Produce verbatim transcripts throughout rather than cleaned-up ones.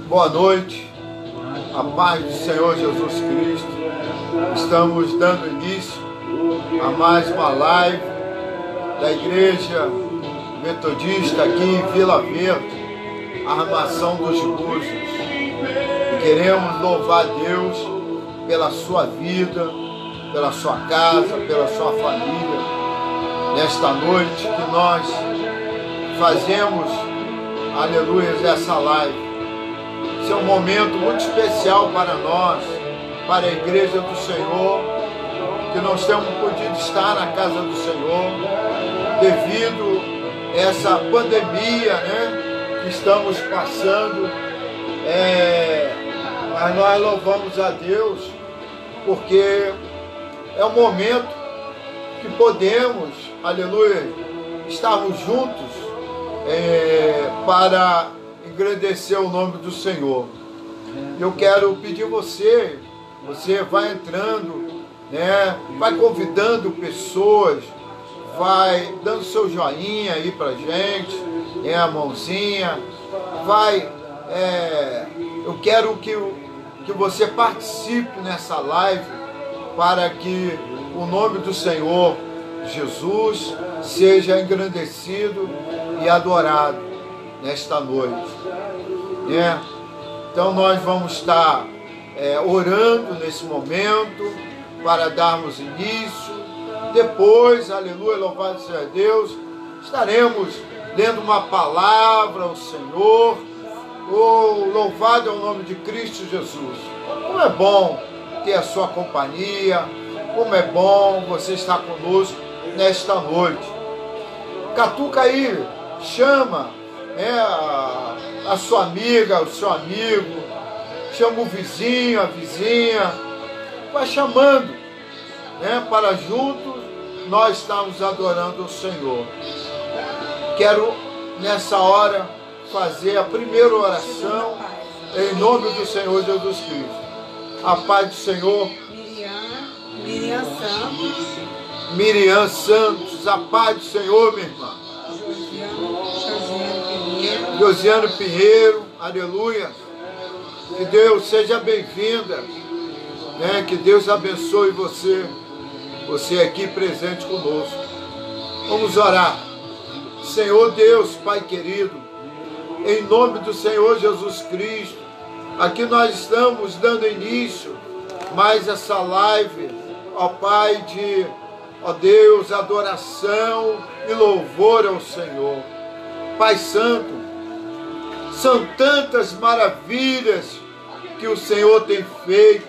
Boa noite, a paz do Senhor Jesus Cristo. Estamos dando início a mais uma live da Igreja Metodista aqui em Vila Verde, Armação dos Búzios. E queremos louvar a Deus pela sua vida, pela sua casa, pela sua família. Nesta noite que nós fazemos, aleluia, essa live. Esse é um momento muito especial para nós, para a Igreja do Senhor, que nós temos podido estar na casa do Senhor, devido a essa pandemia, né, que estamos passando. É, mas nós louvamos a Deus, porque é um momento que podemos, aleluia, estarmos juntos é, para engrandecer o nome do Senhor. Eu quero pedir você, você vai entrando, né, vai convidando pessoas, vai dando seu joinha aí pra gente, né, a mãozinha, vai, é, eu quero que, que você participe nessa live para que o nome do Senhor Jesus seja engrandecido e adorado nesta noite, né? Então nós vamos estar é, orando nesse momento para darmos início. Depois, aleluia, louvado seja Deus, estaremos lendo uma palavra ao Senhor. Oh, louvado é o nome de Cristo Jesus. Como é bom ter a sua companhia, como é bom você estar conosco nesta noite. Catuca aí, chama É, a, a sua amiga, o seu amigo, chama o vizinho, a vizinha, vai chamando, né, para juntos nós estamos adorando o Senhor. Quero nessa hora fazer a primeira oração em nome do Senhor Jesus Cristo. A paz do Senhor. Miriam, Miriam Santos. Miriam Santos, a paz do Senhor, minha irmã. Josiane Pinheiro, aleluia. Que Deus seja bem-vinda, né? Que Deus abençoe você, você aqui presente conosco. Vamos orar. Senhor Deus, Pai querido, em nome do Senhor Jesus Cristo, aqui nós estamos dando início mais essa live, ó Pai, de, ó Deus, adoração e louvor ao Senhor. Pai Santo, são tantas maravilhas que o Senhor tem feito.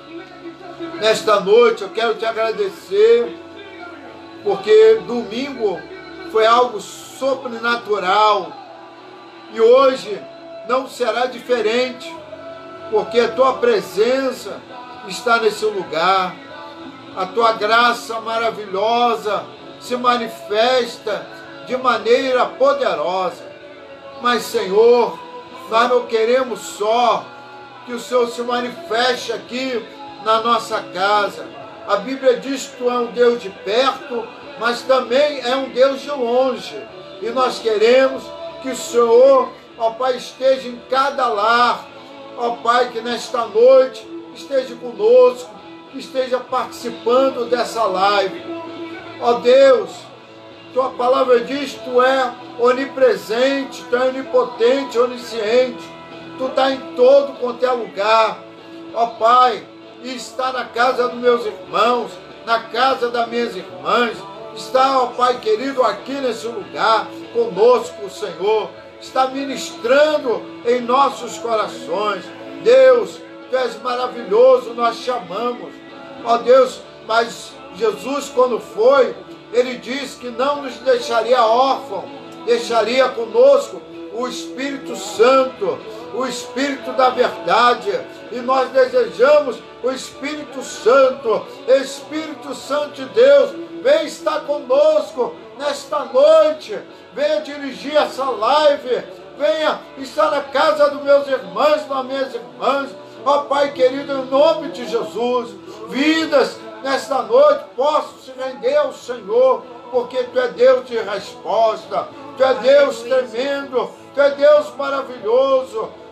Nesta noite eu quero te agradecer, porque domingo foi algo sobrenatural e hoje não será diferente, porque a tua presença está nesse lugar, a tua graça maravilhosa se manifesta de maneira poderosa. Mas, Senhor, nós não queremos só que o Senhor se manifeste aqui na nossa casa. A Bíblia diz que tu é um Deus de perto, mas também é um Deus de longe. E nós queremos que o Senhor, ó Pai, esteja em cada lar. Ó Pai, que nesta noite esteja conosco, que esteja participando dessa live. Ó Deus, tua palavra diz que tu é onipresente, tu é onipotente, onisciente. Tu está em todo quanto é lugar. Ó Pai, e está na casa dos meus irmãos, na casa das minhas irmãs. Está, ó Pai querido, aqui nesse lugar, conosco, o Senhor. Está ministrando em nossos corações. Deus, tu és maravilhoso, nós chamamos. Ó Deus, mas Jesus, quando foi, ele disse que não nos deixaria órfão, deixaria conosco o Espírito Santo, o Espírito da verdade. E nós desejamos o Espírito Santo. Espírito Santo de Deus, vem estar conosco nesta noite. Venha dirigir essa live. Venha estar na casa dos meus irmãos, das minhas irmãs. Ó Pai querido, em nome de Jesus, vidas nesta noite possam se render ao Senhor, porque Tu é Deus de resposta, Tu é Deus tremendo, Tu é Deus maravilhoso.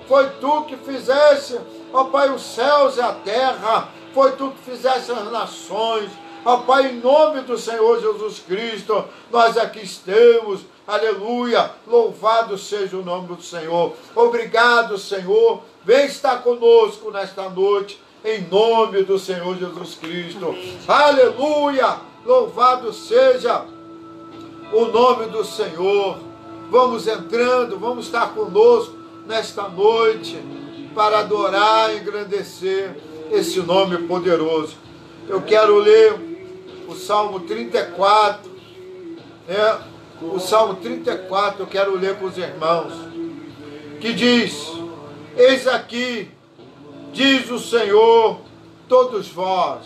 Foi tu que fizeste, ó Pai, os céus e a terra. Foi tu que fizeste as nações. Ó Pai, em nome do Senhor Jesus Cristo, nós aqui estamos. Aleluia. Louvado seja o nome do Senhor. Obrigado, Senhor. Vem estar conosco nesta noite, em nome do Senhor Jesus Cristo. Amém. Aleluia. Louvado seja o nome do Senhor. Vamos entrando, vamos estar conosco nesta noite para adorar e engrandecer esse nome poderoso. Eu quero ler o Salmo trinta e quatro, né? O Salmo trinta e quatro eu quero ler com os irmãos, que diz: eis aqui, diz o Senhor, todos vós,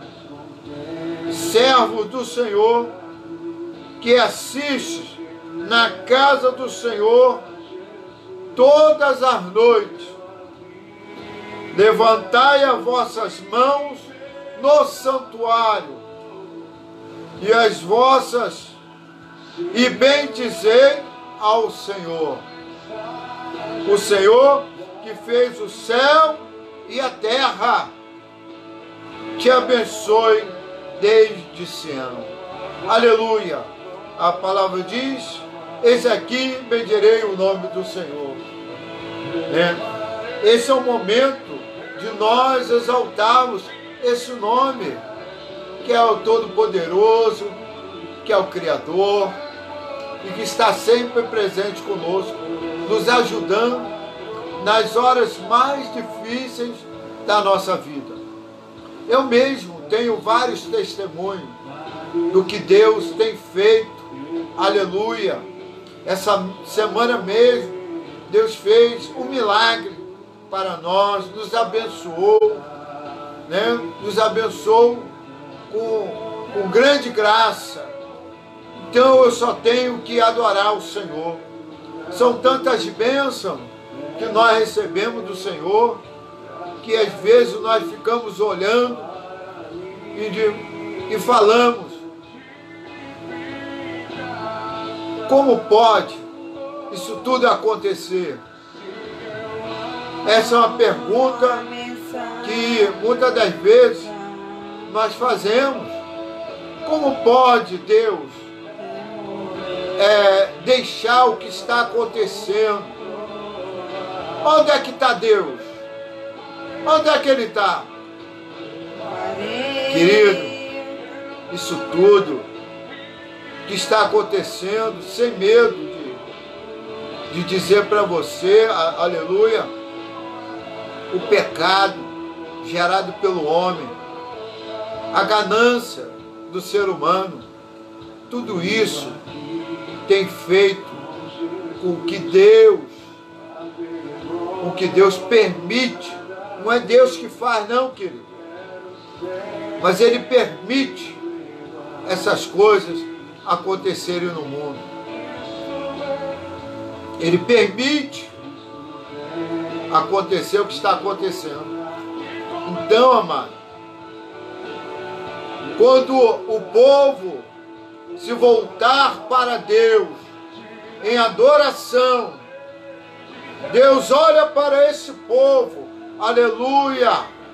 servos do Senhor, que assistes na casa do Senhor todas as noites, levantai as vossas mãos no santuário, e as vossas, e bendizei ao Senhor. O Senhor que fez o céu e a terra, te abençoe desde Sião. Aleluia. A palavra diz: eis aqui bendirei o nome do Senhor. É. Esse é o momento de nós exaltarmos esse nome, que é o Todo-Poderoso, que é o Criador, e que está sempre presente conosco, nos ajudando nas horas mais difíceis da nossa vida. Eu mesmo tenho vários testemunhos do que Deus tem feito. Aleluia. Essa semana mesmo, Deus fez um milagre para nós, nos abençoou, né? Nos abençoou com, com grande graça. Então eu só tenho que adorar o Senhor. São tantas bênçãos que nós recebemos do Senhor, que às vezes nós ficamos olhando e, de, e falamos: como pode isso tudo acontecer? Essa é uma pergunta que muitas das vezes nós fazemos. Como pode Deus é, deixar o que está acontecendo? Onde é que está Deus? Onde é que Ele está? Querido, isso tudo que está acontecendo, sem medo de, de dizer para você, a, aleluia, o pecado gerado pelo homem, a ganância do ser humano, tudo isso tem feito com que Deus, com que Deus permite. Não é Deus que faz, não, querido, mas Ele permite essas coisas acontecerem no mundo. Ele permite acontecer o que está acontecendo. Então, amado, quando o povo se voltar para Deus em adoração, Deus olha para esse povo, aleluia,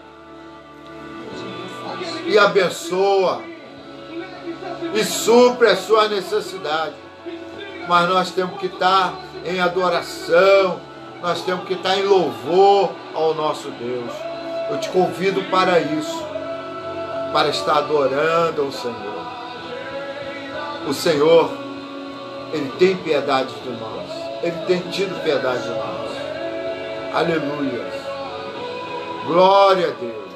e abençoa e supre as suas necessidades. Mas nós temos que estar em adoração, nós temos que estar em louvor ao nosso Deus. Eu te convido para isso, para estar adorando ao Senhor. O Senhor, Ele tem piedade de nós, Ele tem tido piedade de nós. Aleluia. Glória a Deus.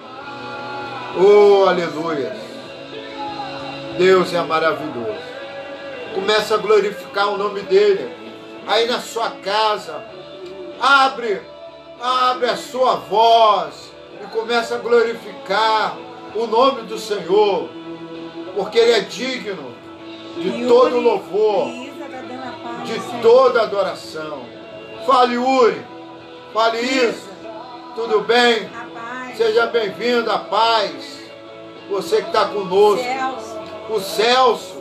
Oh, aleluia. Deus é maravilhoso. Começa a glorificar o nome dEle. Aí na sua casa, abre, abre a sua voz e começa a glorificar o nome do Senhor, porque Ele é digno de todo louvor, de toda adoração. Fale, Yuri. Fale, Isa. Tudo bem? Seja bem-vindo, a paz. Você que está conosco. Celso. O Celso.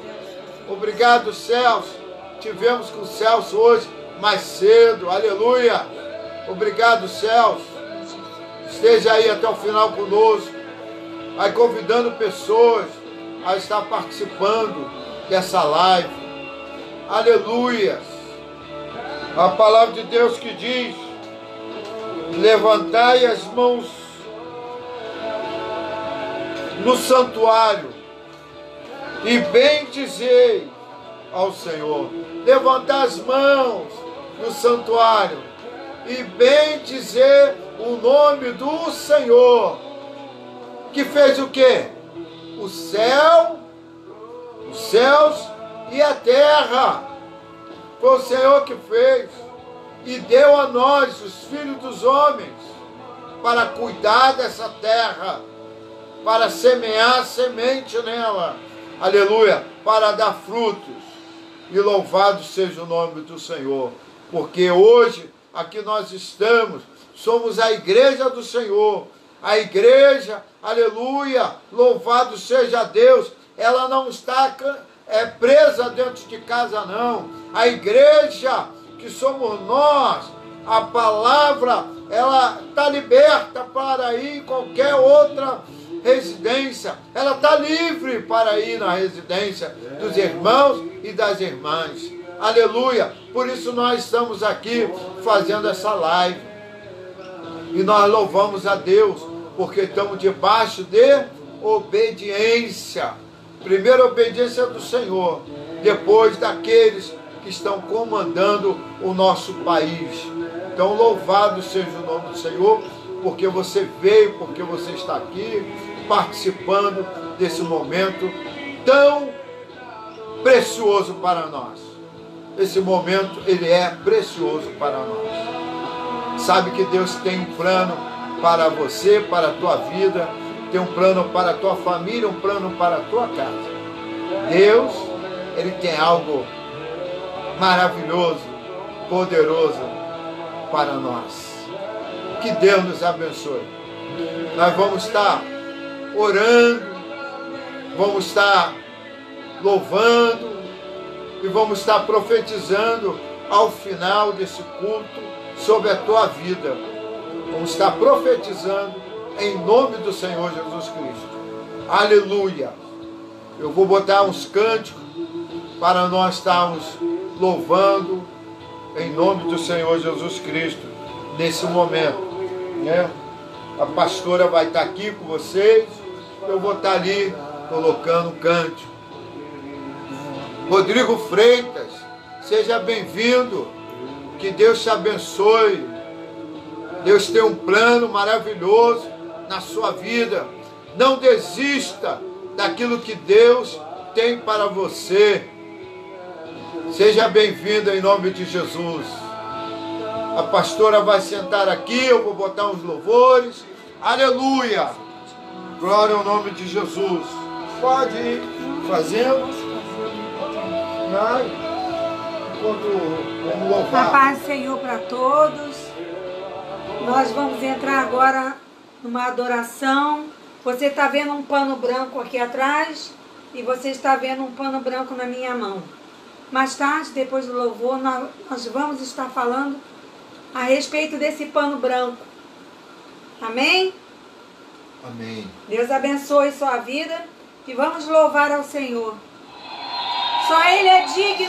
Obrigado, Celso. Tivemos com o Celso hoje mais cedo. Aleluia. Obrigado, céus. Esteja aí até o final conosco, aí convidando pessoas a estar participando dessa live. Aleluia. A palavra de Deus que diz: levantai as mãos no santuário e bendizei ao Senhor. Levantar as mãos no santuário e bendizer o nome do Senhor, que fez o quê? O céu, os céus e a terra. Foi o Senhor que fez e deu a nós, os filhos dos homens, para cuidar dessa terra, para semear semente nela, aleluia, para dar frutos. E louvado seja o nome do Senhor, porque hoje aqui nós estamos, somos a igreja do Senhor, a igreja, aleluia, louvado seja Deus, ela não está é, presa dentro de casa não, a igreja que somos nós, a palavra, ela está liberta para ir em qualquer outra residência, ela está livre para ir na residência dos irmãos e das irmãs, aleluia. Por isso nós estamos aqui fazendo essa live e nós louvamos a Deus, porque estamos debaixo de obediência. Primeiro obediência do Senhor, depois daqueles que estão comandando o nosso país. Então louvado seja o nome do Senhor, porque você veio, porque você está aqui participando desse momento tão precioso para nós. Esse momento, ele é precioso para nós. Sabe que Deus tem um plano para você, para a tua vida, tem um plano para a tua família, um plano para a tua casa. Deus, ele tem algo maravilhoso, poderoso para nós. Que Deus nos abençoe. Nós vamos estar orando, vamos estar louvando e vamos estar profetizando ao final desse culto sobre a tua vida. Vamos estar profetizando em nome do Senhor Jesus Cristo. Aleluia. Eu vou botar uns cânticos para nós estarmos louvando em nome do Senhor Jesus Cristo nesse momento, né? A pastora vai estar aqui com vocês, eu vou estar ali colocando um cântico. Rodrigo Freitas, seja bem-vindo, que Deus te abençoe. Deus tem um plano maravilhoso na sua vida. Não desista daquilo que Deus tem para você. Seja bem-vindo em nome de Jesus. A pastora vai sentar aqui, eu vou botar uns louvores. Aleluia! Glória ao nome de Jesus. Pode ir fazendo. Ai, quando vamos louvar. A paz do Senhor para todos. Nós vamos entrar agora numa adoração. Você está vendo um pano branco aqui atrás e você está vendo um pano branco na minha mão. Mais tarde, depois do louvor, nós vamos estar falando a respeito desse pano branco. Amém? Amém. Deus abençoe sua vida e vamos louvar ao Senhor. Só Ele é digno.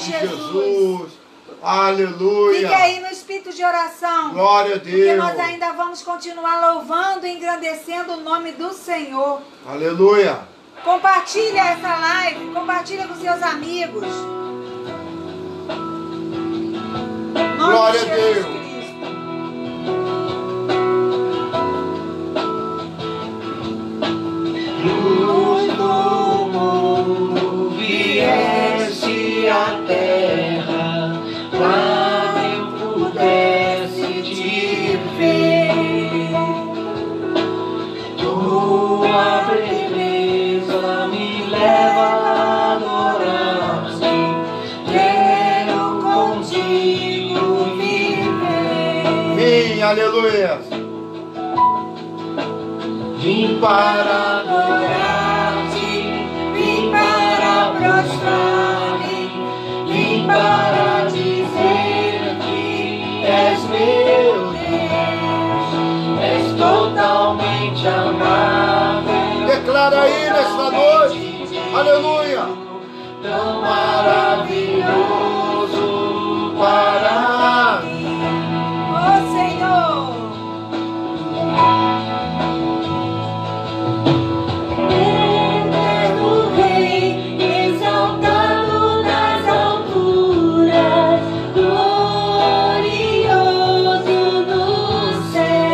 de Jesus. Jesus. Aleluia. Fique aí no espírito de oração. Glória a Deus. Porque nós ainda vamos continuar louvando e engrandecendo o nome do Senhor. Aleluia. Compartilha essa live, compartilha com seus amigos. Nome Glória de a Jesus Deus. Cristo. Luz do mundo, vieste à terra, para eu pudesse te ver. Tua beleza me leva a adorar-te, quero contigo viver. Vim, aleluia. Vim para adorar-te, vim para prostrar-me, vim para dizer que és meu Deus, és totalmente amável. Declara aí nesta noite. Aleluia. Tão maravilhoso para mim. Ô Senhor. Eterno Rei, exaltado nas alturas, glorioso nos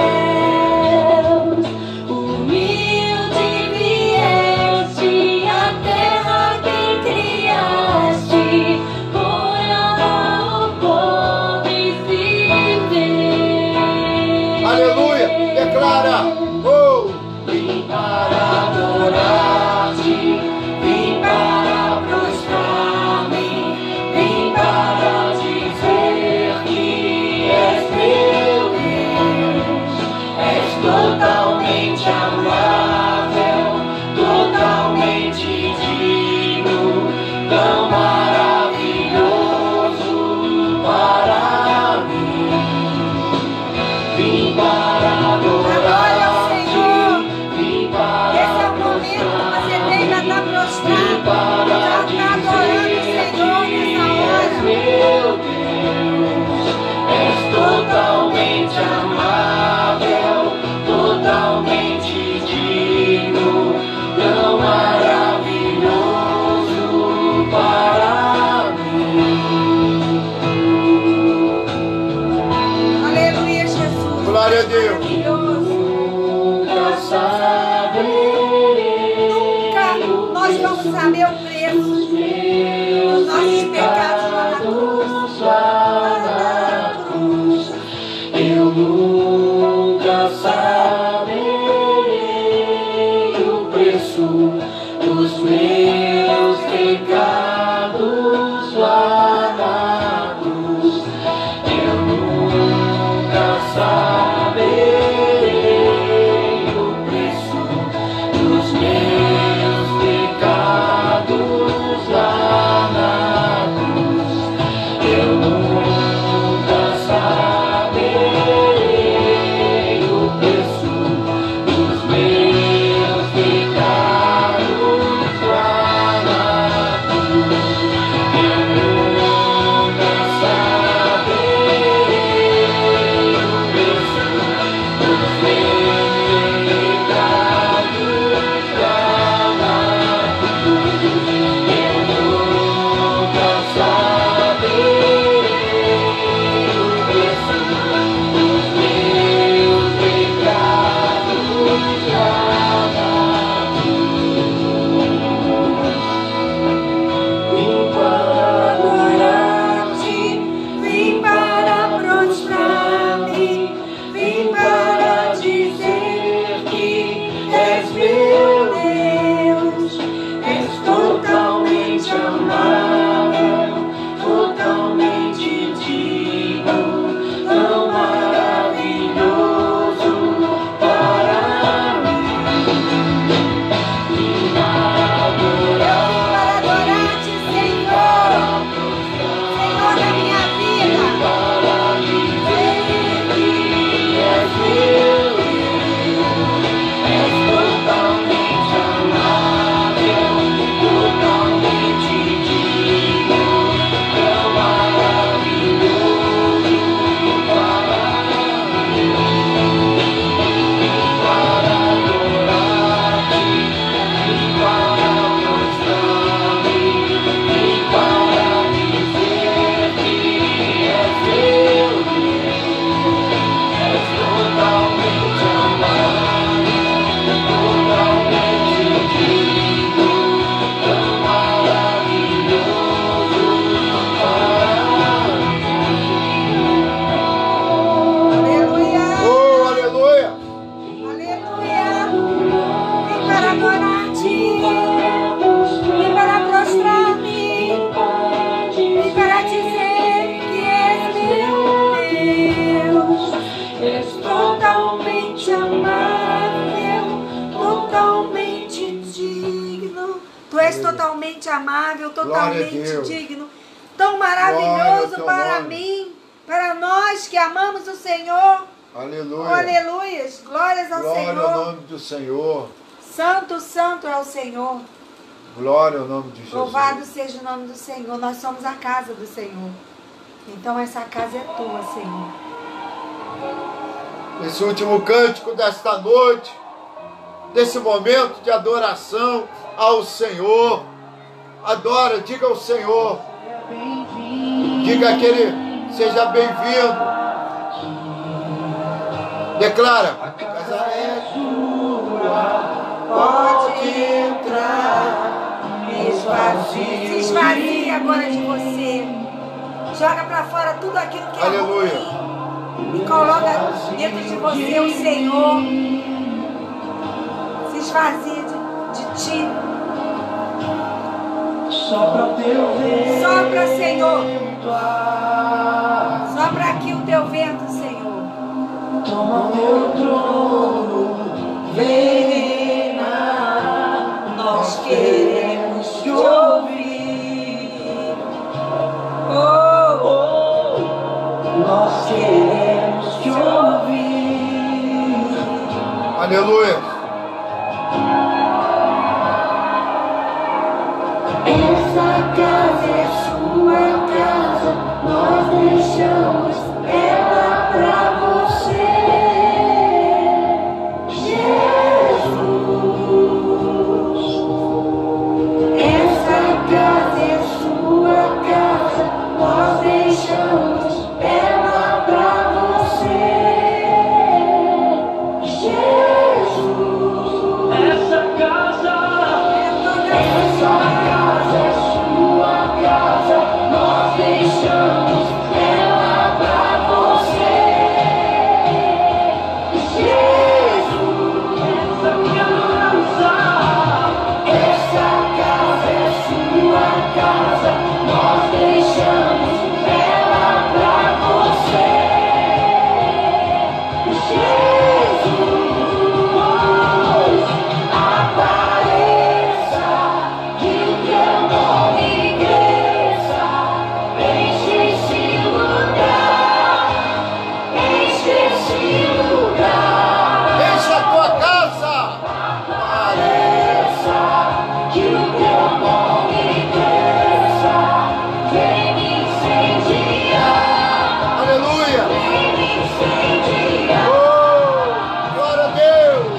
céus, humilde vieste à terra que criaste, para o pobre se ver. Aleluia. Declara. Oh. Vim para adorar-te, vim para prostrar-me, vim para dizer que és meu Deus, és totalmente amável, totalmente digno, tão maravilhoso para mim. Vim para Adore ao Senhor. vim para Esse é o momento que você tem para estar prostrado. Já está adorando o Senhor nessa hora. meu Deus, és totalmente amável, totalmente digno, tão maravilhoso para mim. Aleluia, Jesus. Glória a Deus. Maravilhoso. Nunca saberei Nunca nós vamos saber o preço dos nossos pecados lá na cruz. lá na cruz. Eu nunca saberei o preço dos meus pecados lá na cruz. Eu nunca saberei o preço dos meus pecados lá és Aleluia. totalmente amável, Glória a totalmente Deus. digno, tão maravilhoso Glória ao teu para nome. mim, para nós que amamos o Senhor. Aleluia. Oh, aleluias, glórias ao Glória Senhor. ao nome do Senhor. Santo, santo é o Senhor. Glória ao nome de Jesus. Louvado seja o nome do Senhor. Nós somos a casa do Senhor. Então essa casa é tua, Senhor. Esse último cântico desta noite, desse momento de adoração ao Senhor. Adora, diga ao Senhor. Diga que Ele seja bem-vindo. Declara. A casa é tua, Pode entrar, esvazie. Se esvazie agora de você. Joga para fora tudo aquilo que Aleluia. é ruim. E coloca dentro de você o Senhor. Se esvazie de, de ti. sopra o teu vento. Sopra, Senhor. Sopra aqui o teu vento, Senhor. Toma o meu trono, vem reinar. Nós queremos te ouvir. Oh, Oh, nós queremos te ouvir. Aleluia. Essa casa é sua casa, nós deixamos ela pra você, Jesus. Essa casa é sua casa, nós deixamos ela pra você, Jesus. Essa casa, essa casa é sua casa, nós deixamos ela pra você, Jesus. Essa casa, essa casa é sua casa, nós deixamos ela pra você, Jesus. Apareça, que o teu nome cresça, enche esse lugar, enche esse lugar. Enche a tua casa. Apareça, que o teu nome cresça, vem me incendiar, Aleluia. vem me incendiar. Oh, glória a Deus.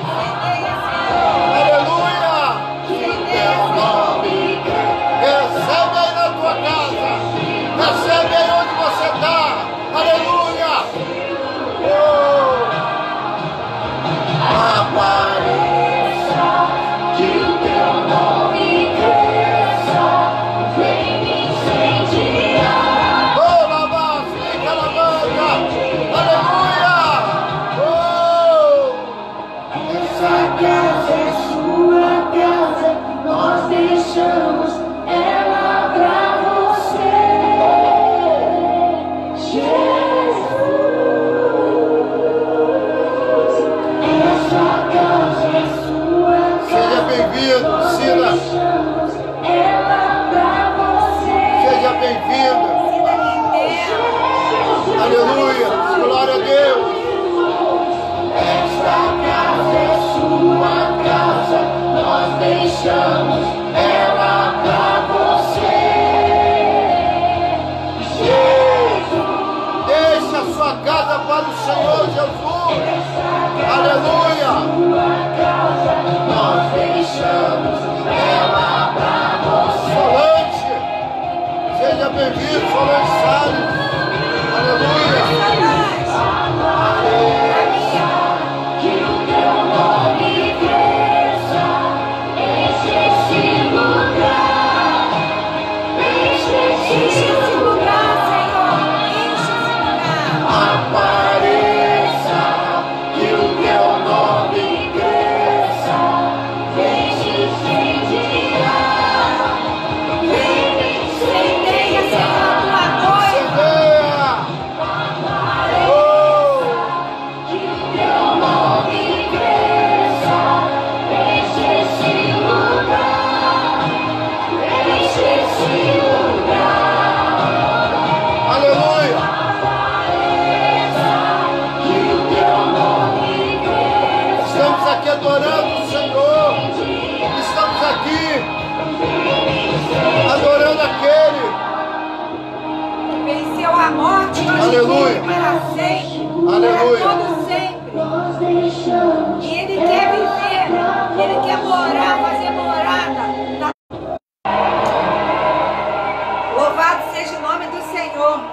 Aleluia. Que o teu nome cresça. Recebe aí na tua casa. Recebe aí onde você está. Aleluia. Oh, Apareça, que o teu nome cresça, vem me incendiar. oh, lava, fica na banca. Aleluia. Oh, Essa casa é sua casa, nós deixamos ela pra você, Jesus. Essa casa é sua casa. seja bem-vindo, Sila. Deixamos ela pra você. Seja bem-vinda. Cida Aleluia. Glória a Deus. Esta casa é sua casa, nós deixamos ela aqui adorando o Senhor. Estamos aqui adorando aquele. Venceu a morte, hoje Aleluia. vive para sempre. Aleluia. Para todo sempre. Nós deixamos E Ele quer viver, Ele quer morar, fazer morada. na- Louvado seja o nome do Senhor.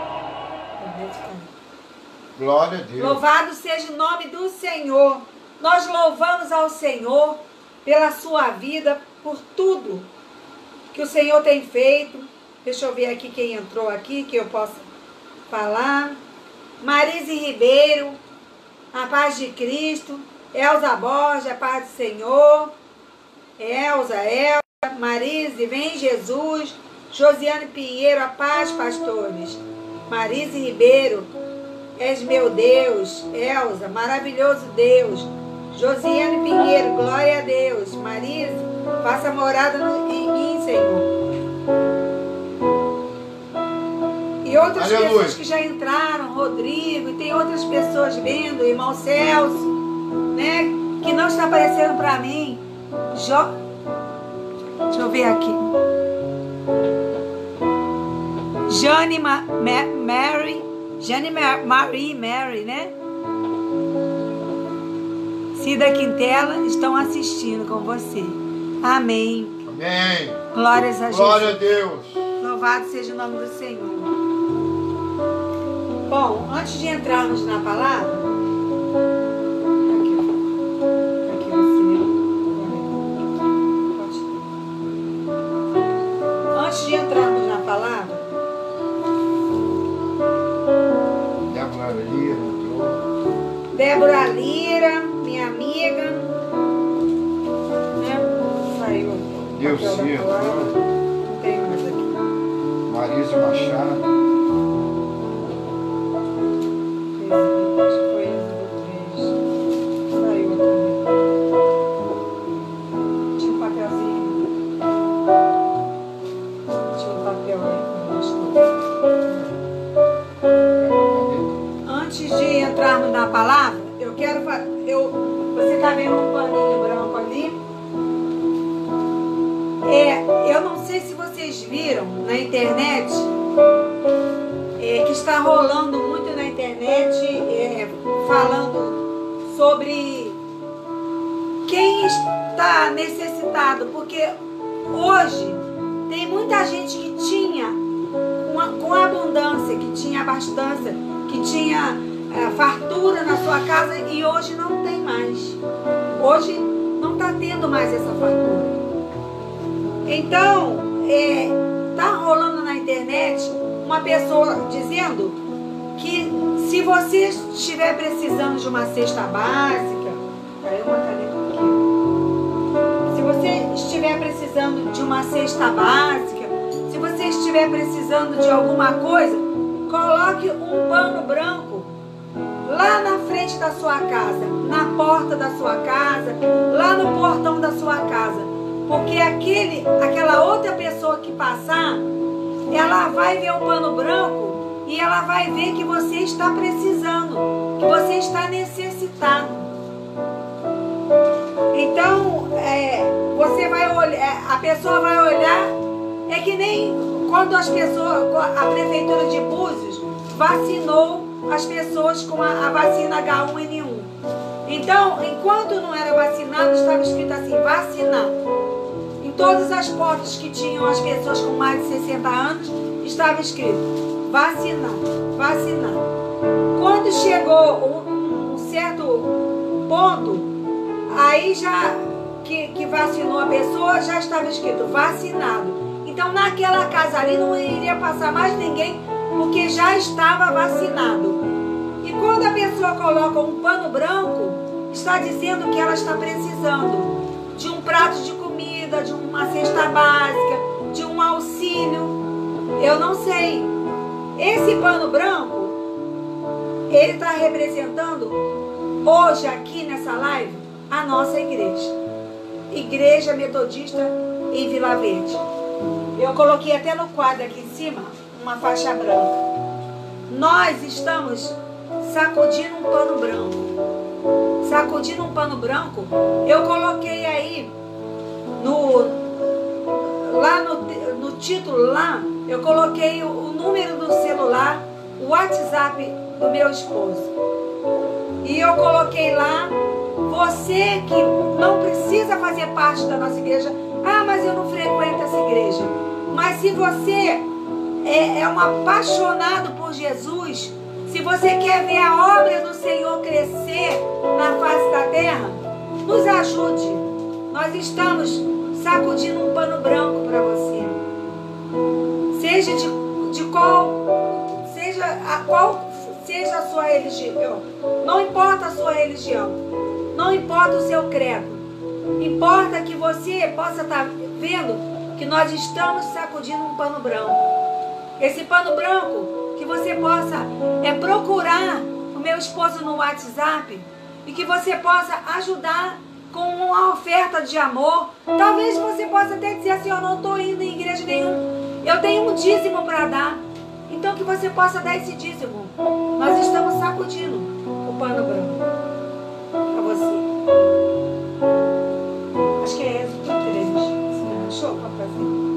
Glória a Deus. Louvado seja o nome do Senhor. Nós louvamos ao Senhor pela sua vida, por tudo que o Senhor tem feito. Deixa eu ver aqui quem entrou aqui, que eu possa falar. Marise Ribeiro, a paz de Cristo. Elza Borges, a paz do Senhor. Elza, Elza, Marise, vem Jesus. Josiane Pinheiro, a paz, pastores. Marise Ribeiro, és meu Deus. Elza, maravilhoso Deus. Josiane Pinheiro, glória a Deus. Marise, faça morada no, em mim, Senhor. E outras Aleluia. pessoas que já entraram, Rodrigo, e tem outras pessoas vendo, irmão Celso, né? Que não está aparecendo para mim. Jo... Deixa eu ver aqui. Jane Ma Ma Mary, Jane Ma Marie Mary, né? Cida Quintela estão assistindo com você. Amém. Amém. Glórias a Glória a Jesus. Deus. Louvado seja o nome do Senhor. Bom, antes de entrarmos na palavra, aqui, aqui você, antes de entrarmos na palavra, Débora Lira entrou. Débora Lira, minha amiga, né? Saiu aqui. Deus Papel da sim, palavra. entrou. Não tem mais aqui. Marisa Machado. Acho que foi Êxodo três. Saiu também. Tinha um papelzinho. Tinha um papel aí. Antes de entrarmos na palavra, eu quero fa- eu Você está vendo um paninho branco ali? É, eu não sei se vocês viram na internet, é, que está rolando muito na internet, é, falando sobre quem está necessitado, porque hoje tem muita gente que tinha com, a- com abundância, que tinha abastança, que tinha é, fartura na sua casa e hoje não tem mais. Hoje não está tendo mais essa fartura. Então, é, tá rolando na internet uma pessoa dizendo que se você estiver precisando de uma cesta básica, caiu uma caneta aqui. Se você estiver precisando de uma cesta básica, se você estiver precisando de alguma coisa, coloque um pano branco lá na frente da sua casa, na porta da sua casa, lá no portão da sua casa. Porque aquele, aquela outra pessoa que passar, ela vai ver o pano branco e ela vai ver que você está precisando, que você está necessitado. Então, é, você vai olhar, a pessoa vai olhar, é que nem quando as pessoas, a prefeitura de Búzios vacinou as pessoas com a, a vacina H um N um. Então, enquanto não era vacinado, estava escrito assim, vacinado. Em todas as portas que tinham as pessoas com mais de sessenta anos, estava escrito, vacinado, vacinado. Quando chegou um, um certo ponto, aí já que, que vacinou a pessoa, já estava escrito, vacinado. Então, naquela casa ali não iria passar mais ninguém, porque já estava vacinado. E quando a pessoa coloca um pano branco, está dizendo que ela está precisando de um prato de comida, de uma cesta básica, de um auxílio. Eu não sei. Esse pano branco, ele está representando hoje aqui nessa live a nossa igreja. Igreja Metodista em Vila Verde. Eu coloquei até no quadro aqui em cima uma faixa branca. Nós estamos sacudindo um pano branco. sacudindo um pano branco, eu coloquei aí no, lá no, no título lá, eu coloquei o, o número do celular, o WhatsApp do meu esposo. E eu coloquei lá, você que não precisa fazer parte da nossa igreja, ah, mas eu não frequento essa igreja. Mas se você é, é um apaixonado por Jesus, se você quer ver a obra do Senhor crescer na face da terra, nos ajude. Nós estamos sacudindo um pano branco para você. Seja de, de qual, seja a qual seja a sua religião. Não importa a sua religião. Não importa o seu credo. Importa que você possa estar vendo que nós estamos sacudindo um pano branco. Esse pano branco, que você possa é, procurar o meu esposo no WhatsApp e que você possa ajudar com uma oferta de amor. Talvez você possa até dizer assim, eu não estou indo em igreja nenhuma, eu tenho um dízimo para dar. Então que você possa dar esse dízimo. Nós estamos sacudindo o pano branco para você. Acho que é Êxodo três. Achou o papelzinho?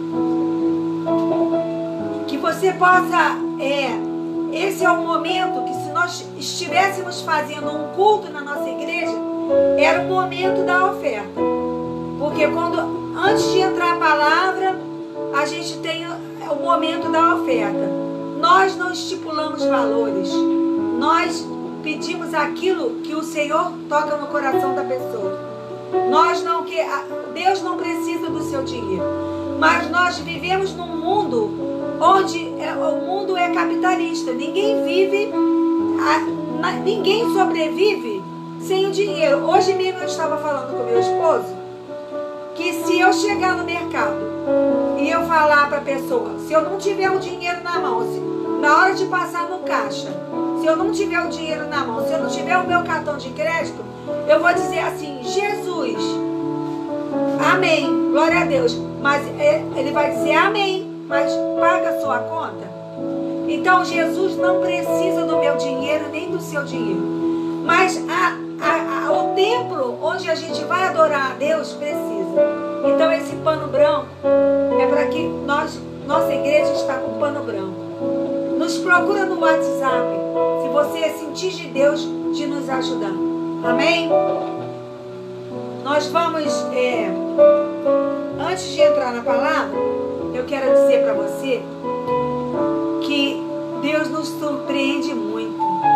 Que você possa, é, esse é o momento que se nós estivéssemos fazendo um culto na nossa igreja, era o momento da oferta. Porque quando, antes de entrar a palavra, a gente tem o momento da oferta. Nós não estipulamos valores. Nós pedimos aquilo que o Senhor toca no coração da pessoa. Nós não que Deus não precisa do seu dinheiro. Mas nós vivemos num mundo onde é, o mundo é capitalista. Ninguém vive, a, na, ninguém sobrevive sem o dinheiro. Hoje mesmo eu estava falando com meu esposo que se eu chegar no mercado e eu falar para a pessoa, se eu não tiver o dinheiro na mão, se, na hora de passar no caixa, se eu não tiver o dinheiro na mão, se eu não tiver o meu cartão de crédito, eu vou dizer assim, Jesus, amém, glória a Deus. Mas ele vai dizer amém, mas paga a sua conta. Então Jesus não precisa do meu dinheiro nem do seu dinheiro. Mas a, a, a, o templo onde a gente vai adorar a Deus precisa. Então esse pano branco é para que nós, nossa igreja está com pano branco. Nos procura no WhatsApp se você sentir de Deus de nos ajudar. Amém? Nós vamos, é, antes de entrar na palavra, eu quero dizer para você que Deus nos surpreende muito.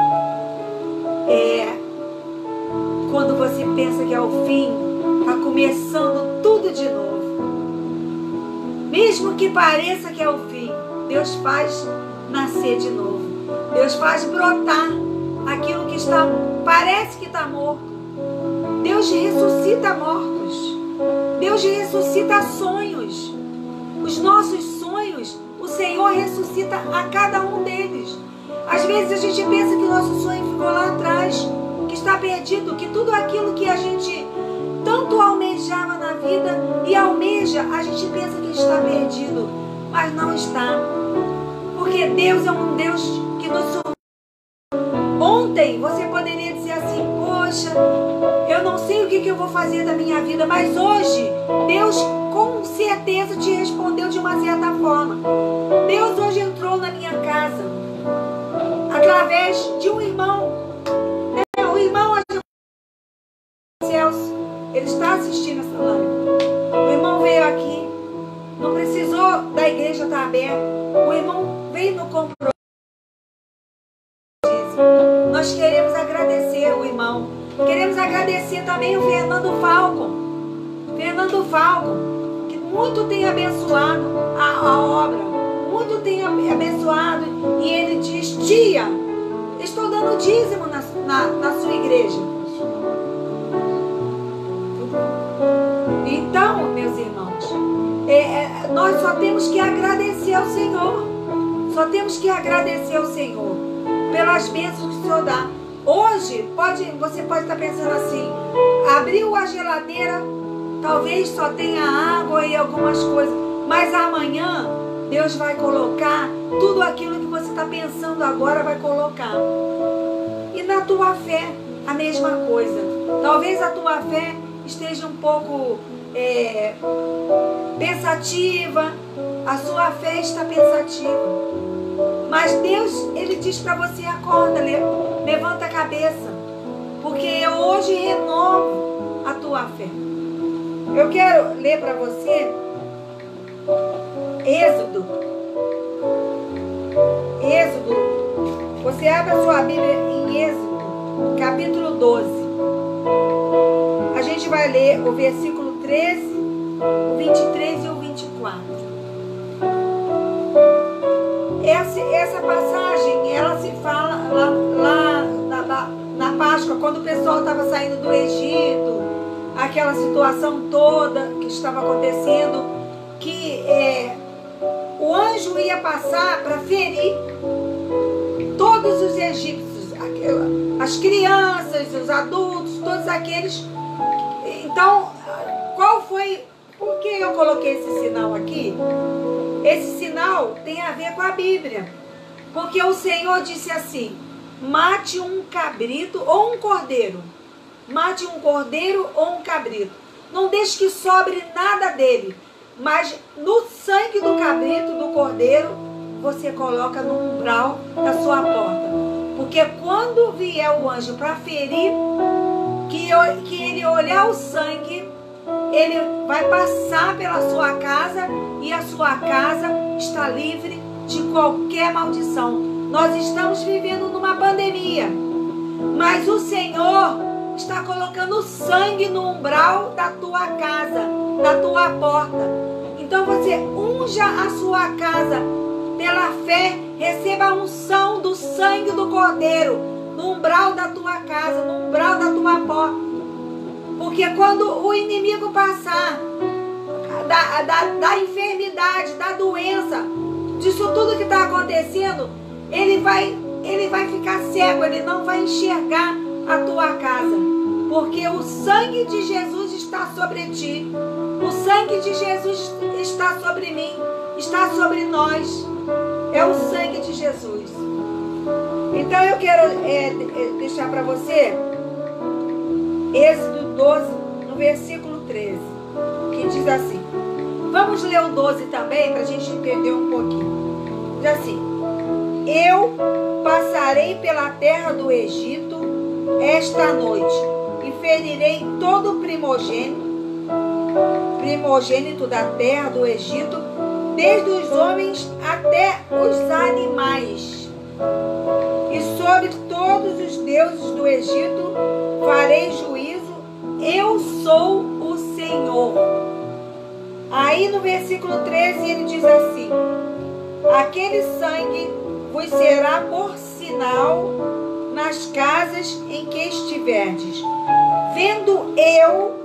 É, quando você pensa que é o fim, está começando tudo de novo. Mesmo que pareça que é o fim, Deus faz nascer de novo. Deus faz brotar aquilo que está, parece que está morto. Deus ressuscita mortos. Deus ressuscita sonhos. Os nossos sonhos, o Senhor ressuscita a cada um deles. Às vezes a gente pensa que o nosso sonho ficou lá atrás, que está perdido, que tudo aquilo que a gente tanto almejava na vida e almeja, a gente pensa que está perdido, mas não está. Porque Deus é um Deus que nos surpreende. Ontem você poderia dizer assim, poxa, eu não sei o que, que eu vou fazer da minha vida, mas hoje Deus com certeza te respondeu de uma certa forma. Deus hoje entrou na minha casa através de um irmão. É, o irmão Celso, ele está assistindo essa live. O irmão veio aqui, não precisou da igreja estar aberta. O irmão veio no compromisso. Nós queremos agradecer o irmão. Queremos agradecer também o Fernando Falcon. Fernando Falcon, que muito tem abençoado a, a obra. Muito tem abençoado. E ele diz, tia, estou dando dízimo na, na, na sua igreja. Então, meus irmãos, é, é, nós só temos que agradecer ao Senhor. Só temos que agradecer ao Senhor pelas bênçãos que o Senhor dá. Hoje, pode, você pode estar pensando assim, abriu a geladeira, talvez só tenha água e algumas coisas, mas amanhã Deus vai colocar tudo aquilo que você está pensando agora, vai colocar. E na tua fé, a mesma coisa. Talvez a tua fé esteja um pouco é, pensativa, a sua fé está pensativa. Mas Deus, Ele diz para você, acorda, levanta a cabeça, porque eu hoje renovo a tua fé. Eu quero ler para você Êxodo. Êxodo. Você abre a sua Bíblia em Êxodo, capítulo doze. A gente vai ler o versículo treze, o vinte e três e o vinte e quatro. Essa, essa passagem, ela se fala lá, lá na, na, na Páscoa, quando o pessoal estava saindo do Egito, aquela situação toda que estava acontecendo, que é, o anjo ia passar para ferir todos os egípcios, as crianças, os adultos, todos aqueles. Então, qual foi, por que eu coloquei esse sinal aqui? Esse sinal tem a ver com a Bíblia, porque o Senhor disse assim: mate um cabrito ou um cordeiro, mate um cordeiro ou um cabrito, não deixe que sobre nada dele, mas no sangue do cabrito, do cordeiro, você coloca no umbral da sua porta, porque quando vier o anjo para ferir, que, eu, que ele olhar o sangue, ele vai passar pela sua casa e a sua casa está livre de qualquer maldição. Nós estamos vivendo numa pandemia, mas o Senhor está colocando sangue no umbral da tua casa, da tua porta. Então você unja a sua casa pela fé, receba a unção do sangue do Cordeiro no umbral da tua casa, no umbral da tua porta. Porque quando o inimigo passar da, da, da enfermidade, da doença, disso tudo que está acontecendo, ele vai, ele vai ficar cego, ele não vai enxergar a tua casa. Porque o sangue de Jesus está sobre ti, o sangue de Jesus está sobre mim, está sobre nós. É o sangue de Jesus. Então eu quero é, deixar para você Êxodo doze, no versículo treze, que diz assim. Vamos ler o doze também, para a gente entender um pouquinho. Diz assim: eu passarei pela terra do Egito esta noite, e ferirei todo primogênito, primogênito da terra do Egito, desde os homens até os animais. E sobre todos os deuses do Egito farei juízo. Eu sou o Senhor. Aí no versículo treze ele diz assim: aquele sangue vos será por sinal nas casas em que estiverdes. Vendo eu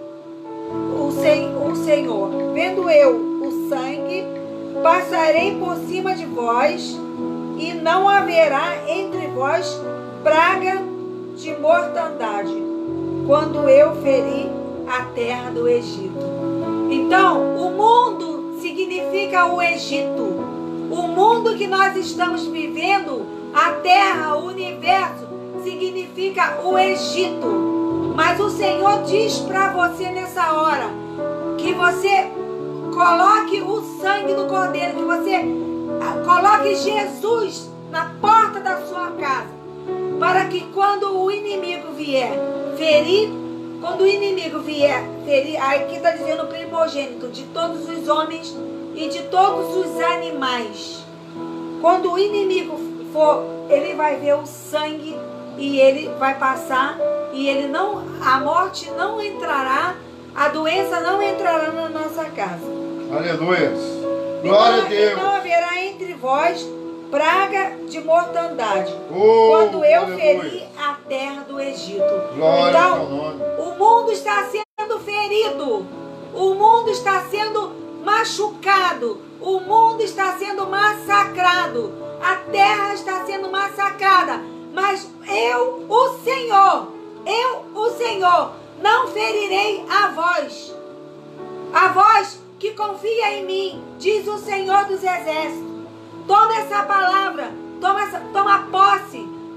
o, sen, o Senhor, vendo eu o sangue, passarei por cima de vós, e não haverá entre vós praga de mortandade, quando eu ferir a terra do Egito. Então, o mundo significa o Egito. O mundo que nós estamos vivendo, a terra, o universo, significa o Egito. Mas o Senhor diz para você nessa hora que você coloque o sangue do Cordeiro, que você coloque Jesus na porta da sua casa, para que quando o inimigo vier ferir, quando o inimigo vier ferir, aqui está dizendo primogênito de todos os homens e de todos os animais. Quando o inimigo for, ele vai ver o sangue e ele vai passar, e ele não, a morte não entrará, a doença não entrará na nossa casa. Aleluia. Glória Então, a Deus. não haverá entre vós praga de mortandade, Oh, quando eu aleluia. ferir a terra do Egito. Glória ao Então, nome. o mundo está sendo ferido, o mundo está sendo machucado, o mundo está sendo massacrado, a terra está sendo massacrada, mas eu, o Senhor, eu, o Senhor, não ferirei a vós, a vós que confia em mim, diz o Senhor dos Exércitos. Toma essa palavra, toma, essa, toma posse,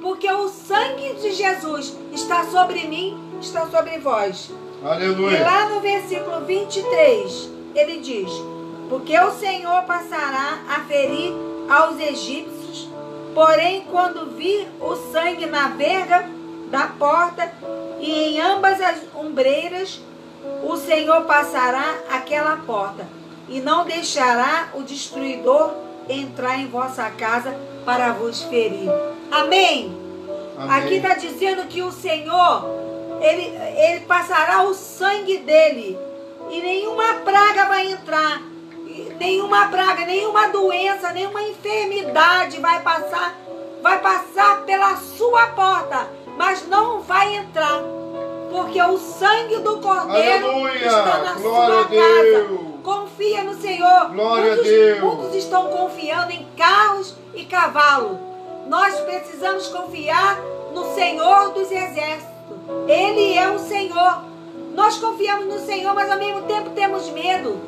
porque o sangue de Jesus está sobre mim, está sobre vós. Aleluia. E lá no versículo vinte e três, ele diz: porque o Senhor passará a ferir aos egípcios, porém quando vir o sangue na verga da porta e em ambas as ombreiras, o Senhor passará aquela porta e não deixará o destruidor entrar em vossa casa para vos ferir. Amém? Amém. Aqui está dizendo que o Senhor, ele, ele passará o sangue dele e nenhuma praga vai entrar, nenhuma praga, nenhuma doença, nenhuma enfermidade vai passar, vai passar pela sua porta, mas não vai entrar, porque o sangue do Cordeiro Aleluia. está na Glória sua a Deus. casa. Confia no Senhor. Glória muitos, a Deus. muitos estão confiando em carros e cavalos. Nós precisamos confiar no Senhor dos Exércitos. Ele é o Senhor. Nós confiamos no Senhor, mas ao mesmo tempo temos medo.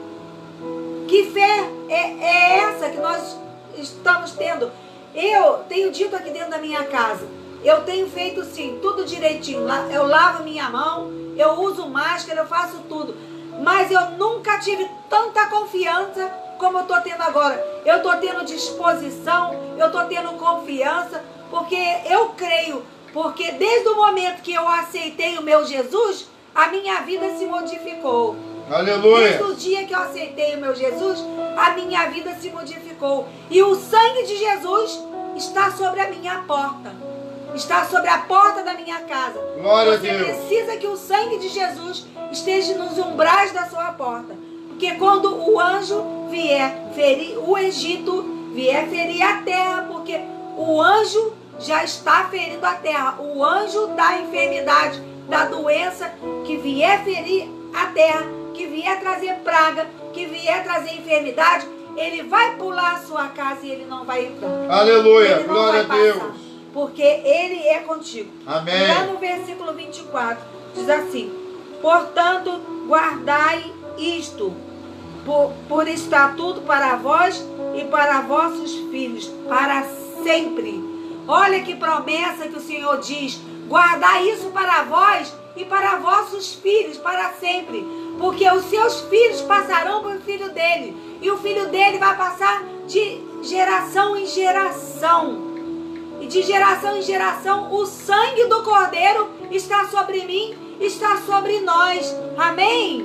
Que fé é, é essa que nós estamos tendo? Eu tenho dito aqui dentro da minha casa, eu tenho feito sim, tudo direitinho. Eu lavo minha mão, eu uso máscara, eu faço tudo. Mas eu nunca tive tanta confiança como eu estou tendo agora. Eu estou tendo disposição, eu estou tendo confiança, porque eu creio, porque desde o momento que eu aceitei o meu Jesus, a minha vida se modificou. Aleluia. Desde o dia que eu aceitei o meu Jesus, a minha vida se modificou. E o sangue de Jesus está sobre a minha porta. Está sobre a porta da minha casa. Glória a Você Deus. precisa que o sangue de Jesus esteja nos umbrais da sua porta. Porque quando o anjo vier ferir o Egito, vier ferir a terra, porque o anjo já está ferindo a terra. O anjo da enfermidade, da doença, que vier ferir a terra, que vier trazer praga, que vier trazer enfermidade, ele vai pular a sua casa e ele não vai entrar. Aleluia. Ele não Glória a vai Deus. passar, porque ele é contigo. Amém. Lá no versículo vinte e quatro, diz assim: portanto, guardai isto por, por estatuto para vós e para vossos filhos, para sempre. Olha que promessa que o Senhor diz: guardai isso para vós e para vossos filhos, para sempre. Porque os seus filhos passarão para o filho dele, e o filho dele vai passar de geração em geração. E de geração em geração, o sangue do Cordeiro está sobre mim, está sobre nós. Amém?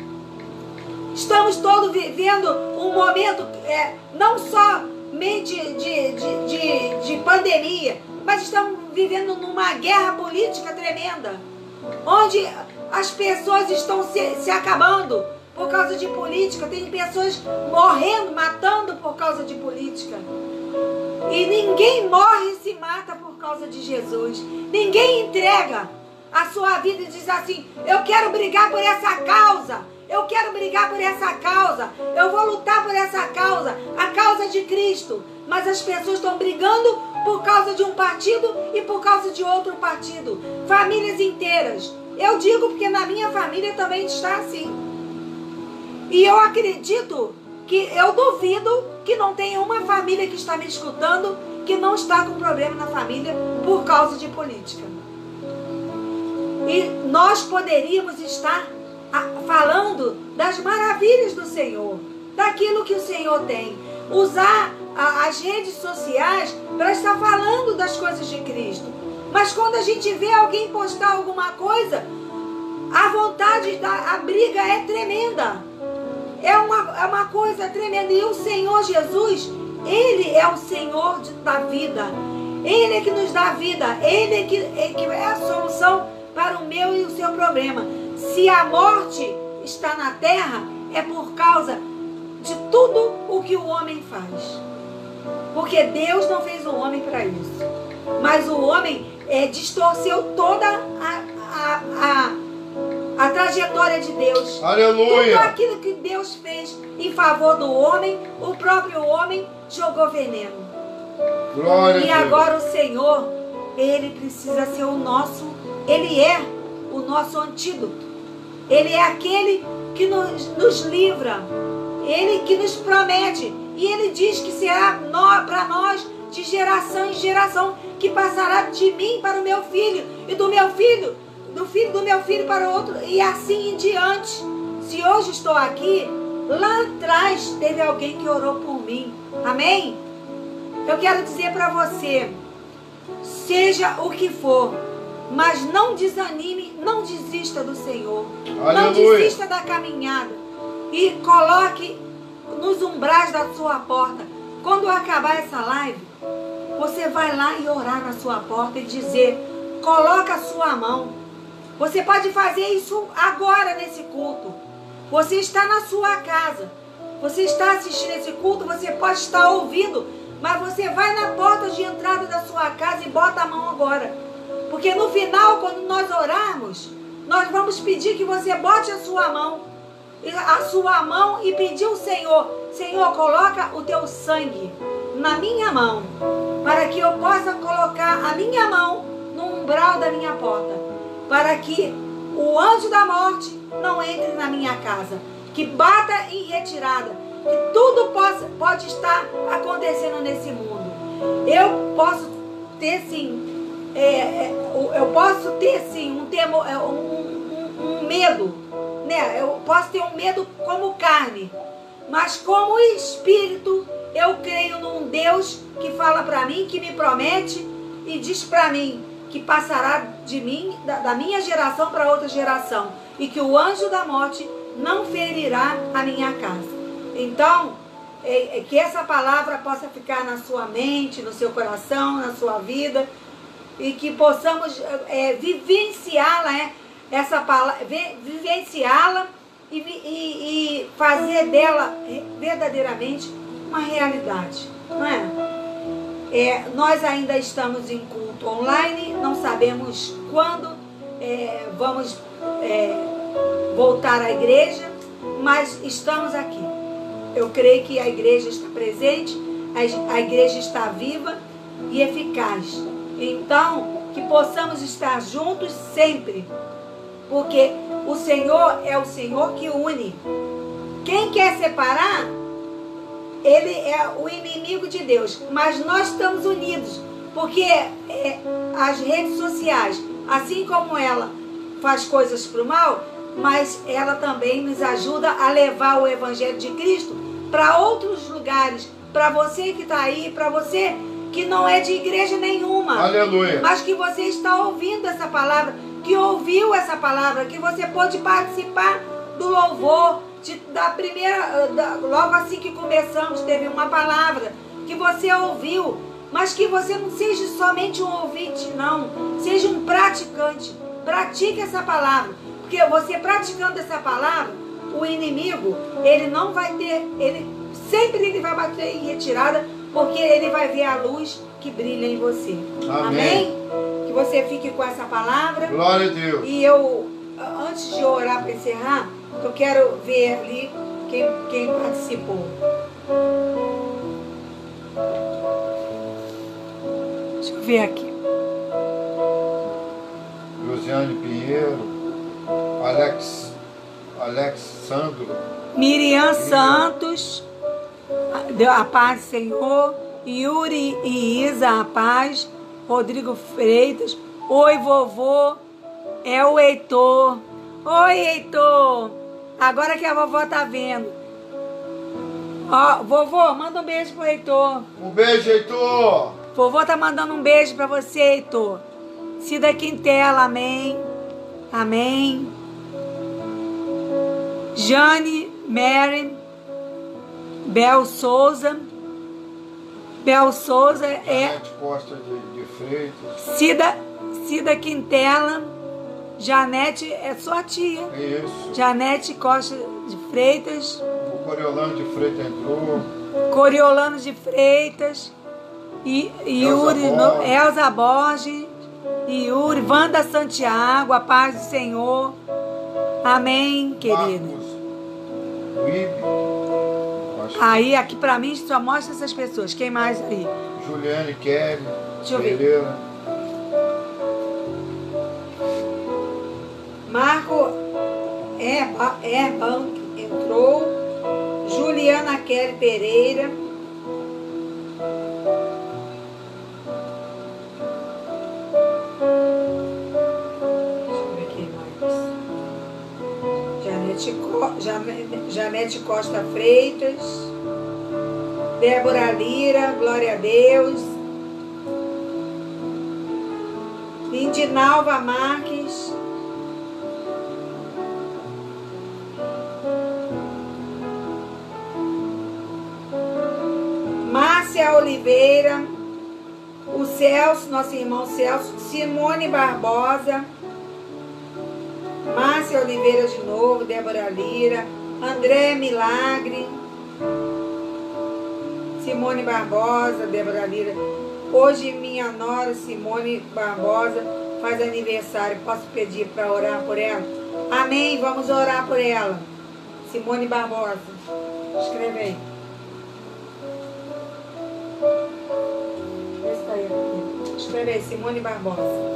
Estamos todos vivendo um momento, é, não somente de, de, de, de pandemia, mas estamos vivendo numa guerra política tremenda, onde as pessoas estão se, se acabando por causa de política. Tem pessoas morrendo, matando por causa de política. E ninguém morre e se mata por causa de Jesus. Ninguém entrega a sua vida e diz assim: eu quero brigar por essa causa, eu quero brigar por essa causa, eu vou lutar por essa causa, a causa de Cristo. Mas as pessoas estão brigando por causa de um partido e por causa de outro partido. Famílias inteiras. Eu digo porque na minha família também está assim. E eu acredito que, eu duvido que não tenha uma família que está me escutando que não está com problema na família por causa de política. E nós poderíamos estar falando das maravilhas do Senhor, daquilo que o Senhor tem. Usar a, as redes sociais para estar falando das coisas de Cristo. Mas quando a gente vê alguém postar alguma coisa, a vontade, da, a briga é tremenda. É uma, é uma coisa tremenda. E o Senhor Jesus, Ele é o Senhor de, da vida. Ele é que nos dá vida. Ele é que, é que é a solução para o meu e o seu problema. Se a morte está na terra, é por causa de tudo o que o homem faz. Porque Deus não fez o homem para isso. Mas o homem é, distorceu toda a, a, a, a trajetória de Deus. Aleluia. Tudo aquilo que Deus fez em favor do homem, o próprio homem jogou veneno. Glória e a Deus. agora o Senhor, Ele precisa ser o nosso, Ele é o nosso antídoto. Ele é aquele que nos, nos livra. Ele que nos promete. E Ele diz que será para nós de geração em geração, que passará de mim para o meu filho, e do meu filho, do filho do meu filho para o outro, e assim em diante. Se hoje estou aqui, lá atrás teve alguém que orou por mim. Amém? Eu quero dizer para você, seja o que for, mas não desanime, não desista do Senhor. Aleluia. Não desista da caminhada. E coloque nos umbrais da sua porta. Quando acabar essa live, você vai lá e orar na sua porta e dizer, coloca a sua mão. Você pode fazer isso agora nesse culto. Você está na sua casa. Você está assistindo esse culto, você pode estar ouvindo, mas você vai na porta de entrada da sua casa e bota a mão agora. Porque no final, quando nós orarmos, nós vamos pedir que você bote a sua mão, a sua mão e pedir ao Senhor, Senhor, coloca o teu sangue na minha mão, para que eu possa colocar a minha mão no umbral da minha porta, para que o anjo da morte não entre na minha casa, que bata em retirada, que tudo possa, pode estar acontecendo nesse mundo. Eu posso ter sim, é, é, eu posso ter sim um, temor, um, um, um medo, né? Eu posso ter um medo como carne, mas como espírito, eu creio num Deus que fala para mim, que me promete e diz para mim que passará de mim, da, da minha geração para outra geração, e que o anjo da morte não ferirá a minha casa. Então, é, é que essa palavra possa ficar na sua mente, no seu coração, na sua vida, e que possamos é, vivenciá-la, é, essa palavra, vivenciá-la e, e, e fazer dela verdadeiramente uma realidade, não é? É, nós ainda estamos em culto online, não sabemos quando é, vamos é, voltar à igreja, mas estamos aqui. Eu creio que a igreja está presente, a, a igreja está viva e eficaz. Então, que possamos estar juntos sempre, porque o Senhor é o Senhor que une. Quem quer separar, ele é o inimigo de Deus, mas nós estamos unidos, porque é, as redes sociais, assim como ela faz coisas para o mal, mas ela também nos ajuda a levar o Evangelho de Cristo para outros lugares, para você que está aí, para você que não é de igreja nenhuma, aleluia, mas que você está ouvindo essa palavra, que ouviu essa palavra, que você pode participar do louvor, de, da primeira, da, logo assim que começamos, teve uma palavra que você ouviu, mas que você não seja somente um ouvinte, não, seja um praticante, pratique essa palavra, porque você praticando essa palavra, o inimigo, ele não vai ter, ele sempre ele vai bater em retirada, porque ele vai ver a luz que brilha em você. Amém? Amém? Que você fique com essa palavra. Glória a Deus. E eu, antes de orar para encerrar, eu quero ver ali quem, quem participou. Deixa eu ver aqui. Josiane Pinheiro, Alex, Alex Sandro, Miriam Santos, deu a paz, Senhor. Yuri e Isa, a paz. Rodrigo Freitas, oi vovô, é o Heitor. Oi Heitor, agora que a vovó tá vendo. Ó, vovô, manda um beijo pro Heitor. Um beijo, Heitor. Vovô tá mandando um beijo pra você, Heitor. Cida Quintela, amém. Amém. Jane, Mary, Bel Souza. Bel Souza é... Janete Costa de, de Freitas. Cida, Cida Quintela. Janete é sua tia. Isso. Janete Costa de Freitas. O Coriolano de Freitas entrou. Coriolano de Freitas. E, e Yuri, no, Elza Borges. E Yuri, Wanda Santiago, a paz do Senhor. Amém, querida. Marcos, Wibe. Aí, aqui pra mim, só mostra essas pessoas. Quem mais aí? Juliane Kelly. Deixa eu ver. Pereira. Marco Erban entrou. Juliana Kelly Pereira. Janete, Co- Jane- Janete Costa Freitas, Débora Lira, glória a Deus, Lindinalva Marques, Márcia Oliveira, o Celso, nosso irmão Celso, Simone Barbosa, Márcia Oliveira de novo, Débora Lira, André Milagre, Simone Barbosa, Débora Lira. Hoje minha nora Simone Barbosa faz aniversário. Posso pedir para orar por ela? Amém, vamos orar por ela. Simone Barbosa, escreve aí. Escreve aí, Simone Barbosa.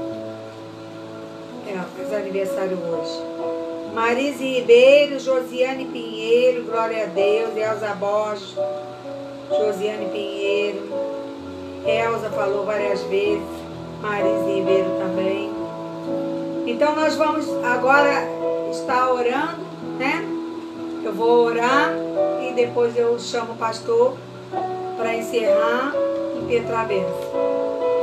Ela faz aniversário hoje. Marise Ribeiro, Josiane Pinheiro, glória a Deus. Elza Borges, Josiane Pinheiro. Elza falou várias vezes. Marise Ribeiro também. Então nós vamos agora estar orando, né? Eu vou orar e depois eu chamo o pastor para encerrar e impetrar a bênção.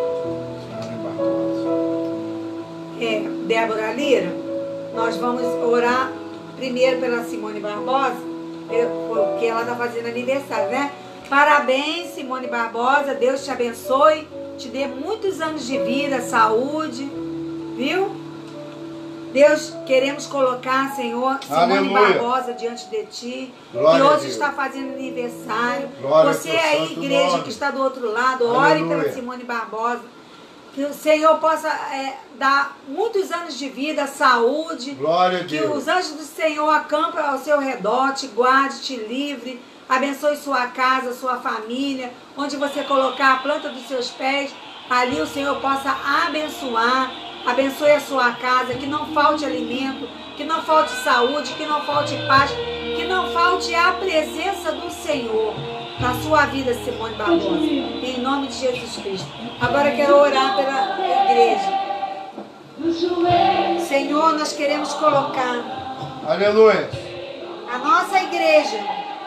É, Débora Lira, nós vamos orar primeiro pela Simone Barbosa, porque ela está fazendo aniversário, né? Parabéns, Simone Barbosa, Deus te abençoe, te dê muitos anos de vida, saúde, viu? Deus, queremos colocar, Senhor, Simone Aleluia. Barbosa diante de Ti, Glória que a hoje Deus. está fazendo aniversário. Glória Você ao teu aí, santo igreja nome. que está do outro lado, ore Aleluia. pela Simone Barbosa. Que o Senhor possa é, dar muitos anos de vida, saúde. Glória a Que Deus. os anjos do Senhor acampem ao seu redor, te guarde, te livre. Abençoe sua casa, sua família. Onde você colocar a planta dos seus pés, ali o Senhor possa abençoar. Abençoe a sua casa, que não falte alimento, que não falte saúde, que não falte paz, que não falte a presença do Senhor na sua vida, Simone Barbosa. Em nome de Jesus Cristo. Agora eu quero orar pela igreja. Senhor, nós queremos colocar Aleluia. a nossa igreja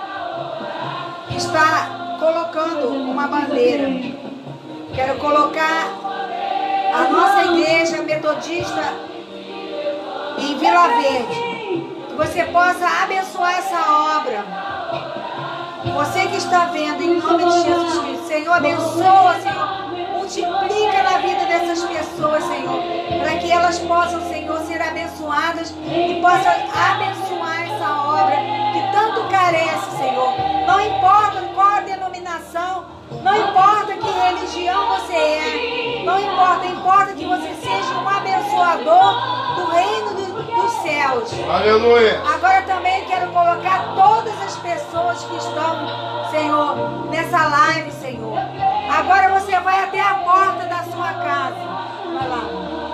está colocando uma bandeira. Quero colocar a nossa igreja metodista em Vila Verde. Que você possa abençoar essa obra. Você que está vendo, em nome de Jesus Cristo, Senhor, abençoa, Senhor. Multiplica na vida dessas pessoas, Senhor, para que elas possam, Senhor, ser abençoadas e possam abençoar essa obra que tanto carece, Senhor. Não importa qual a denominação, não importa que religião você é, não importa, importa que você seja um abençoador do reino do, dos céus. Aleluia. Agora também quero colocar todas as pessoas que estão, Senhor, nessa live, Senhor. Agora você vai até a porta da sua casa. Vai lá.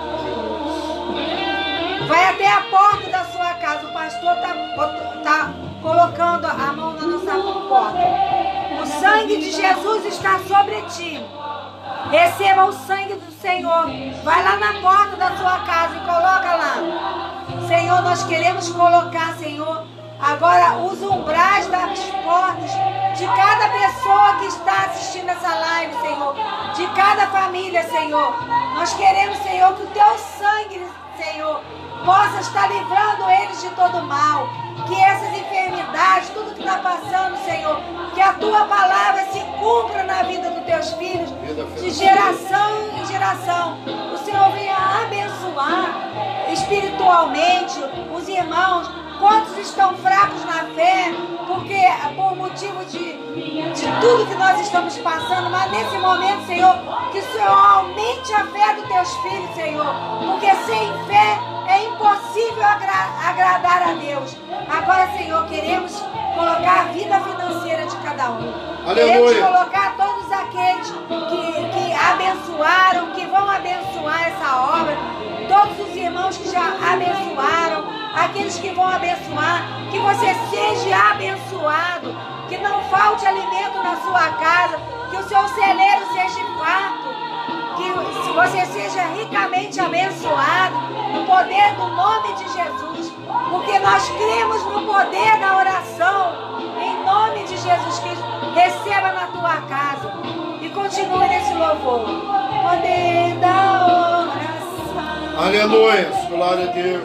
Vai até a porta da sua casa. O pastor está tá colocando a mão na nossa porta. O sangue de Jesus está sobre ti. Receba o sangue do Senhor. Vai lá na porta da sua casa e coloca lá. Senhor, nós queremos colocar, Senhor, agora os umbrais das portas de cada pessoa que está assistindo essa live, Senhor. De cada família, Senhor. Nós queremos, Senhor, que o teu sangue, Senhor, possa estar livrando eles de todo mal. Que essas enfermidades, tudo que está passando, Senhor, que a tua palavra se cumpra na vida dos teus filhos, de geração em geração. O Senhor venha abençoar espiritualmente os irmãos. Quantos estão fracos na fé, porque por motivo de, de tudo que nós estamos passando, mas nesse momento, Senhor, que o Senhor aumente a fé dos teus filhos, Senhor, porque sem fé é impossível agra agradar a Deus. Agora, Senhor, queremos colocar a vida financeira de cada um. Aleluia. Queremos colocar todos aqueles que, que abençoaram, que vão abençoar essa obra, todos os irmãos que já abençoaram, aqueles que vão abençoar, que você seja abençoado, que não falte alimento na sua casa, que o seu celeiro seja farto, que você seja ricamente abençoado, no poder do nome de Jesus. porque nós cremos no poder da oração. Em nome de Jesus Cristo, receba na tua casa e continue nesse louvor. Poder da oração. Aleluia, glória a Deus.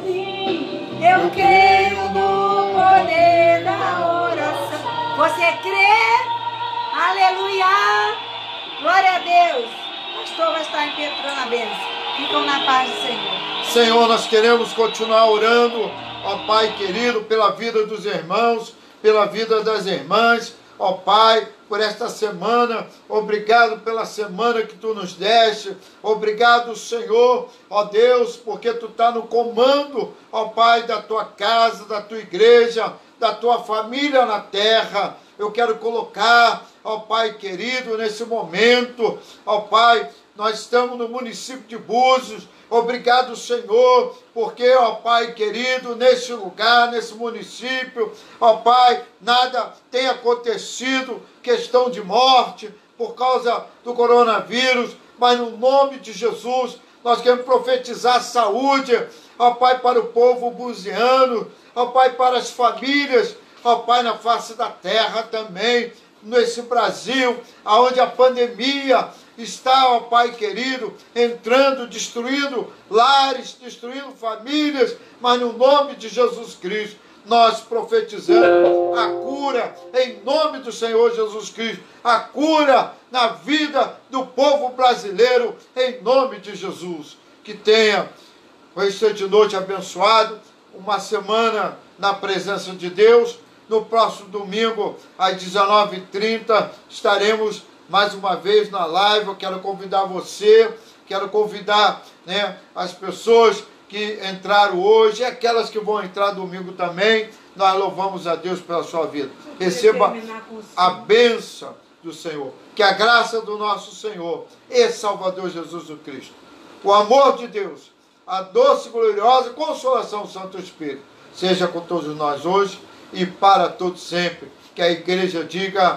Eu creio no poder da oração. Você crê? Aleluia! Glória a Deus. O pastor vai estar impetrando a bênção. Ficam na paz do Senhor. Senhor, nós queremos continuar orando, ó Pai querido, pela vida dos irmãos, pela vida das irmãs, ó Pai, por esta semana. Obrigado pela semana que Tu nos deste. Obrigado, Senhor, ó Deus, porque Tu está no comando, ó Pai, da Tua casa, da Tua igreja, da Tua família na terra. Eu quero colocar, ó Pai querido, nesse momento, ó Pai, nós estamos no município de Búzios. Obrigado, Senhor, porque, ó Pai querido, nesse lugar, nesse município, ó Pai, nada tem acontecido, questão de morte por causa do coronavírus, mas no nome de Jesus, nós queremos profetizar saúde, ó Pai, para o povo buziano, ó Pai, para as famílias, ó Pai, na face da terra também, nesse Brasil, onde a pandemia está, ó Pai querido, entrando, destruindo lares, destruindo famílias, mas no nome de Jesus Cristo, nós profetizamos a cura, em nome do Senhor Jesus Cristo, a cura na vida do povo brasileiro, em nome de Jesus. Que tenha um restante de noite abençoado, uma semana na presença de Deus. No próximo domingo, às dezenove e trinta, estaremos mais uma vez na live. Eu quero convidar você, quero convidar, né, as pessoas que entraram hoje, e aquelas que vão entrar domingo também. Nós louvamos a Deus pela sua vida. Receba a bênção do Senhor. Que a graça do nosso Senhor e Salvador Jesus Cristo, o amor de Deus, a doce e gloriosa consolação do Santo Espírito, seja com todos nós hoje e para todos sempre. Que a igreja diga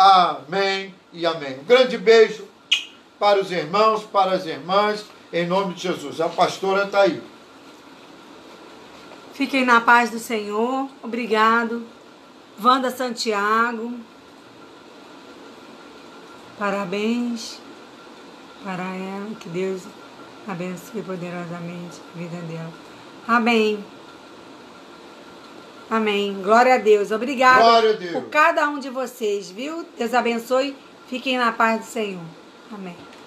amém e amém. Um grande beijo para os irmãos, para as irmãs, em nome de Jesus. A pastora está aí. Fiquem na paz do Senhor. Obrigado. Wanda Santiago. Parabéns para ela. Que Deus abençoe poderosamente a vida dela. Amém. Amém. Glória a Deus. Obrigada Glória a Deus. por cada um de vocês, viu? Deus abençoe. Fiquem na paz do Senhor. Amém.